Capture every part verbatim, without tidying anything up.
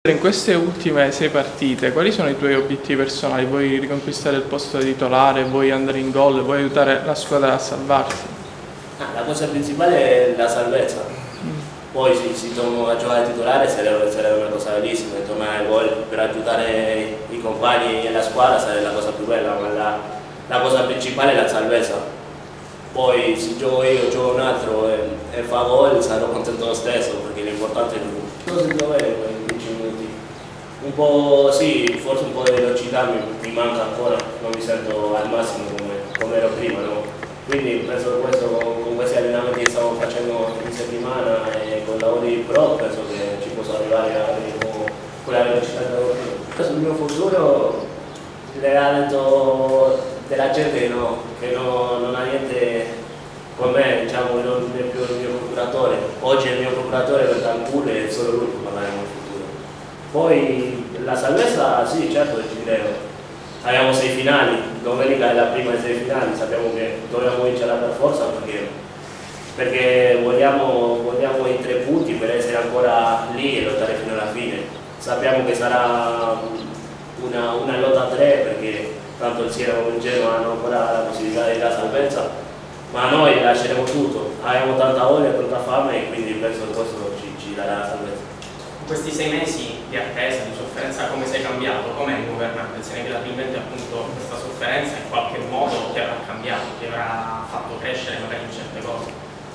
In queste ultime sei partite, quali sono i tuoi obiettivi personali? Vuoi riconquistare il posto di titolare? Vuoi andare in gol? Vuoi aiutare la squadra a salvarsi? Ah, la cosa principale è la salvezza. Mm. Poi se si torna a giocare titolare sarebbe, sarebbe una cosa bellissima, tornare in gol per aiutare i compagni e la squadra sarebbe la cosa più bella, ma la, la cosa principale è la salvezza. Poi se gioco io o gioco un altro e, e fa gol sarò contento lo stesso, perché l'importante è lui. Cosa si trova in dieci minuti? Un po' sì, forse un po' di velocità mi, mi manca ancora, non mi sento al massimo come, come ero prima, no? Quindi penso che questo, con, con questi allenamenti che stiamo facendo in settimana e con lavori pro, penso che ci posso arrivare a con la velocità che avevo prima. Sul mio futuro l'allenamento della gente che, no, che no, non ha niente con me, diciamo, non è più il mio procuratore. Oggi è il mio procuratore per Cancun e solo lui può parlare del mio futuro. Poi la salvezza, sì, certo che ci credo. Abbiamo sei finali, domenica è la prima dei sei finali, sappiamo che dobbiamo vincerla per forza perché, perché vogliamo, vogliamo i tre punti per essere ancora lì e lottare fino alla fine. Sappiamo che sarà una, una lotta a tre perché tanto il Siena come il Genoa hanno ancora la possibilità della salvezza, ma noi lasceremo tutto, abbiamo tanta voglia, tanta fame e quindi penso che questo ci, ci darà la salvezza. In questi sei mesi di attesa, di sofferenza, come sei cambiato? Come hai governato? Inevitabilmente appunto questa sofferenza in qualche modo ti avrà cambiato, ti avrà fatto crescere magari in certe cose?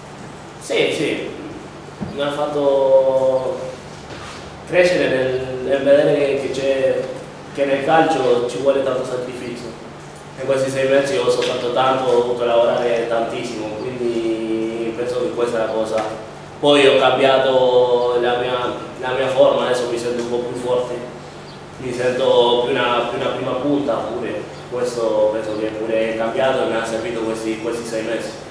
Sì, sì, mi ha fatto crescere nel, nel vedere che, c'è, che nel calcio ci vuole tanto sacrificio. In questi sei mesi ho sofferto tanto, ho dovuto lavorare tantissimo, quindi penso che questa è la cosa. Poi ho cambiato la mia, la mia forma, adesso mi sento un po' più forte, mi sento più una, più una prima punta, pure questo penso che pure è cambiato e mi ha servito questi, questi sei mesi.